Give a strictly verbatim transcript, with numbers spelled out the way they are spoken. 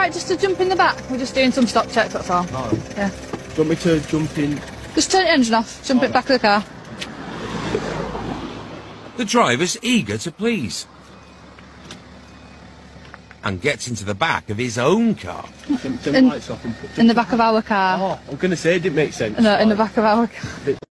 alright just to jump in the back? We're just doing some stock checks, that's all. Oh. Yeah. Do you want me to jump in? Just turn the engine off, jump Oh, it back of the car. The driver's eager to please. And gets into the back of his own car. Turn, turn In- the lights off and put In the back of our car. Oh, I'm going to say it didn't make sense. No, in the back of our car.